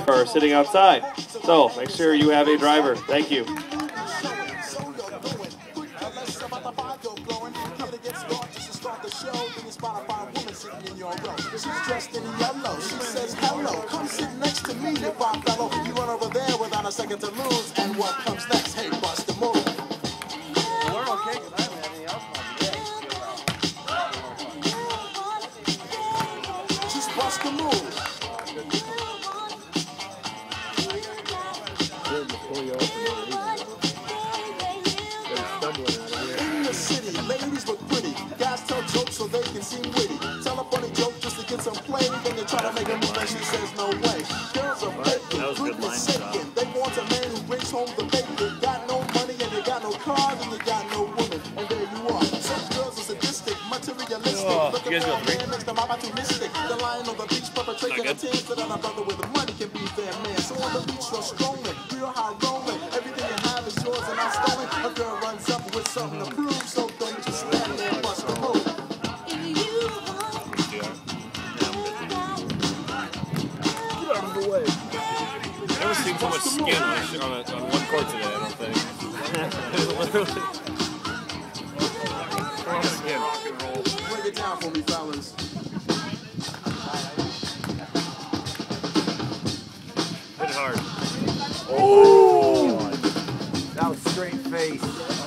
are sitting outside. So make sure you have a driver. Thank you. She's dressed in yellow. She says hello. Come sit next to me, you fine fellow. You run over there without a second to lose. And what comes next? Hey, bust the move. We're okay because I haven't had anything else on today. Just bust the move. In the city, ladies look pretty. Guys tell jokes so they can seem witty. Tell a funny joke just to get some play. Then they try to make a move and she says no way. Girls are faking, goodness saking. They want a man who brings home the bacon. Got no money and you got no car and you got no woman. And there you are. Some girls are sadistic, materialistic. Looking for a man next to my optimistic. The lion on the beach perpetrating a team so that a brother with the money can be their man. So on the beach you're strolling, real high rolling. Everything you have is yours and not stolen. A girl runs up with something to prove, so don't just stand there and bust the move. I've never seen so much skin on one court today, I don't think. Literally. Skin. Rock and roll. Break it down for me, fellas. Hit hard. Oh! That was straight face.